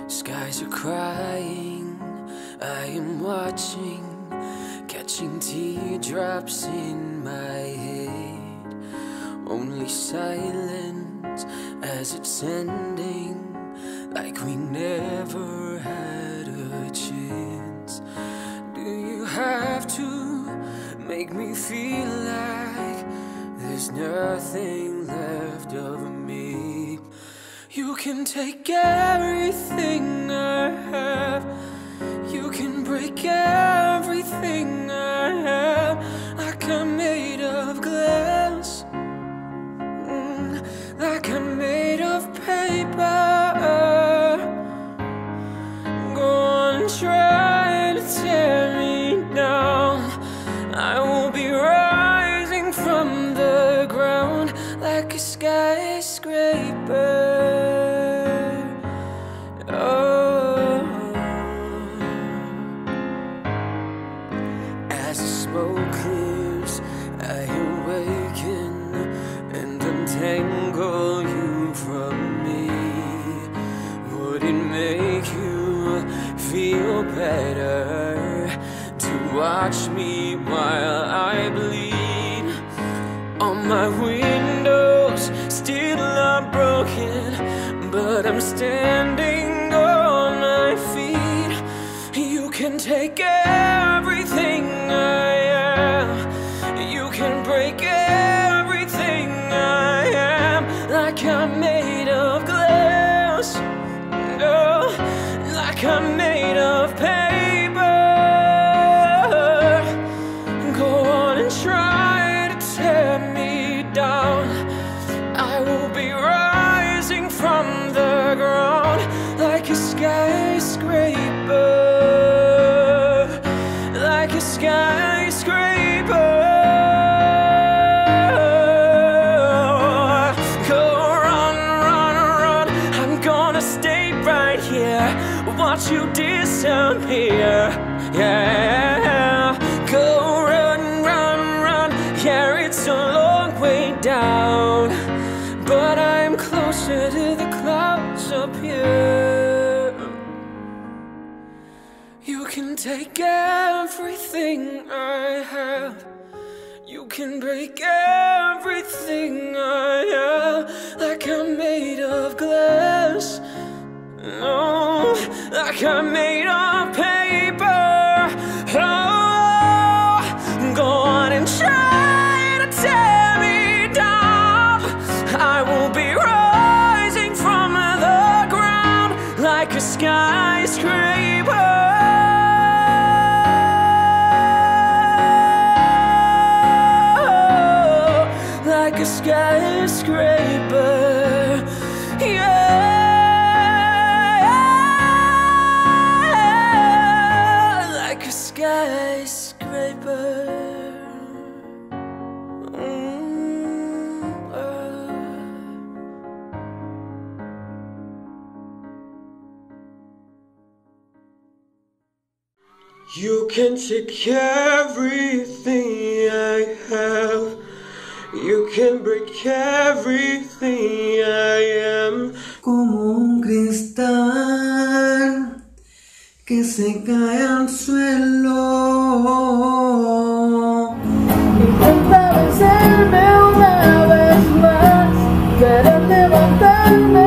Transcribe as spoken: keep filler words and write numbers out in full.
Skies are crying, I am watching, catching teardrops in my head. Only silence as it's ending, like we never had a chance. Do you have to make me feel like there's nothing left of me? You can take everything I have, you can break everything I have, like I'm made of glass, mm, like I'm made of paper. Go on and try to tear me down, I will be rising from the ground like a skyscraper. As the smoke clears, I awaken and untangle you from me. Would it make you feel better to watch me while I bleed? All my windows still are broken, but I'm standing on my feet. You can take everything I am, you can break everything I am, like I'm made of glass, oh, like I'm made of paper. Go on and try to tear me down, I will be rising from the ground like a skyscraper. Like a skyscraper. Go run, run, run, I'm gonna stay right here, watch you disappear. Yeah, go run, run, run. Yeah, it's a long way down, but I'm closer to the clouds up here. You can take everything I have, you can break everything I have, like I'm made of glass, oh, like I'm made of paper. Oh, go on and try to tear me down, I will be rising from the ground like a skyscraper. Like a skyscraper, yeah, like a skyscraper. Mm, uh. You can take everything I have, you can break everything I am. Como un cristal que se cae al suelo. Intenta vencerme una vez más, querer levantarme.